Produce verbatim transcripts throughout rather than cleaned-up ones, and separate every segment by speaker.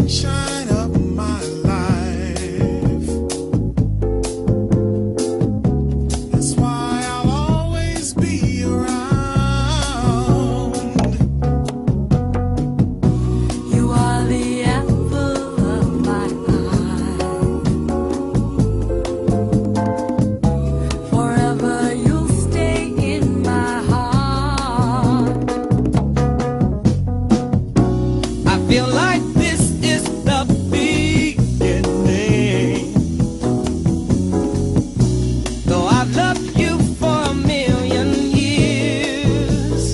Speaker 1: sunshine of my life. That's why I'll always be around.
Speaker 2: You are the apple of my eye. Forever you'll stay in my heart.
Speaker 3: I feel like this is the beginning. Though I've loved you for a million years,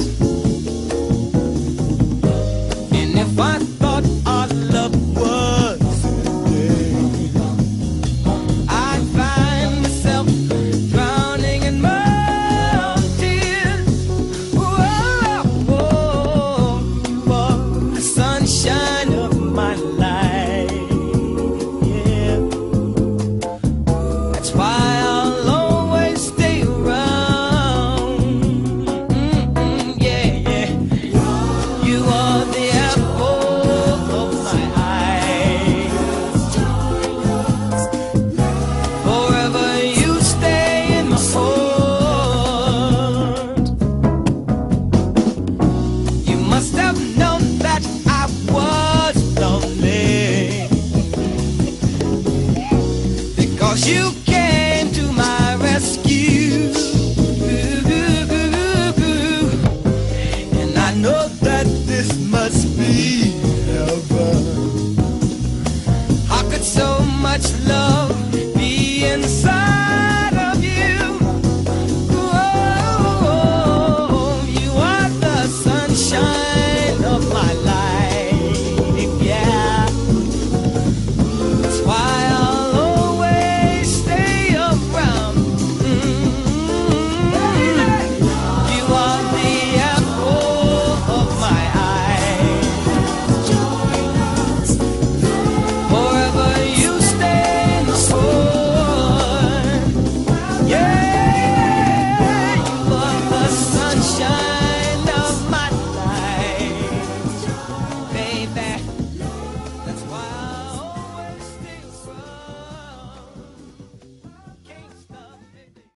Speaker 3: and if I thought our love was ending, I'd find myself drowning in my tears. Whoa, whoa, for the sunshine of my life. Yeah, that's why I'll always stay around. Mm-mm, yeah, yeah. You are the apple of my eye. Forever you stay in my heart. You must have known that I was lonely, because you came to my rescue. And I know that this must be heaven. How could so much love